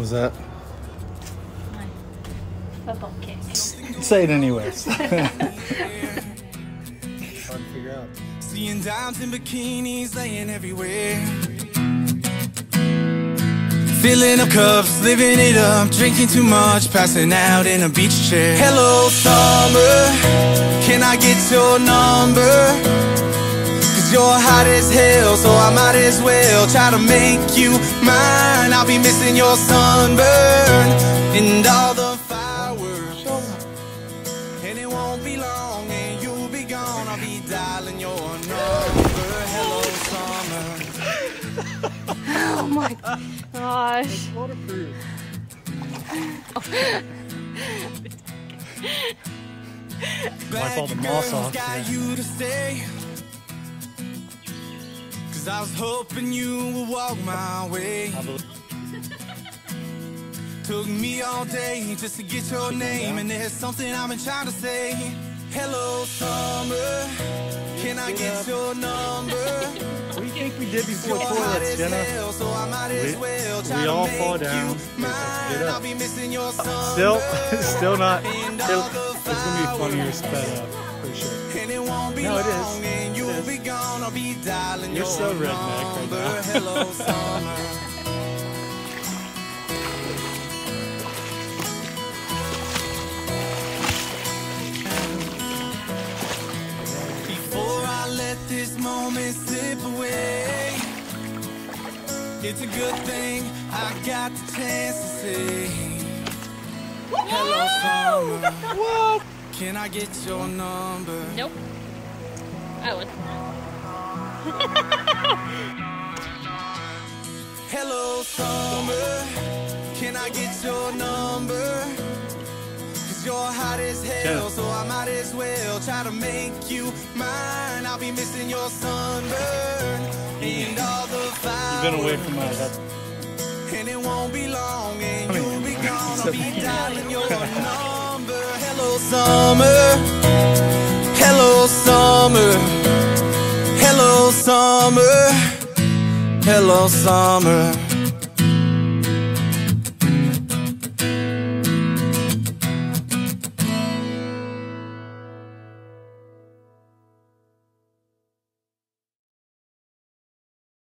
was that? Football kick. Say it anyways. Hard to figure out. Seeing dimes in bikinis laying everywhere. Filling up cups, living it up, drinking too much, passing out in a beach chair. Hello, summer, can I get your number? Cause you're hot as hell, so I might as well try to make you mine. I'll be missing your sunburn and all the fireworks. And it won't be long and you'll be gone. I'll be dialing your number. Hello, summer. Oh my gosh. It's waterproof. Wipe all the moss off. Got you to stay. Cause I was hoping you would walk my way. Took me all day just to get your name, and there's something I've been trying to say. Hello, summer, can I get your number? What do you think we did before toilets, Jenna? We all fall down. Get up. Still not. It's gonna be funnier sped up for sure. No, it is. You're so redneck right now. This moment slip away. It's a good thing I got the chance to say hello, summer. What? Can I get your number? Nope. I would. Hello, summer. Can I get your number? Cause you're hot as hell, so I might as well try to make you mine. I'll be missing your sunburn and all the fire. You've been away from my head. And it won't be long and you'll be gone. I'll be dialing your number. Hello, summer. Hello, summer. Hello, summer. Hello, summer.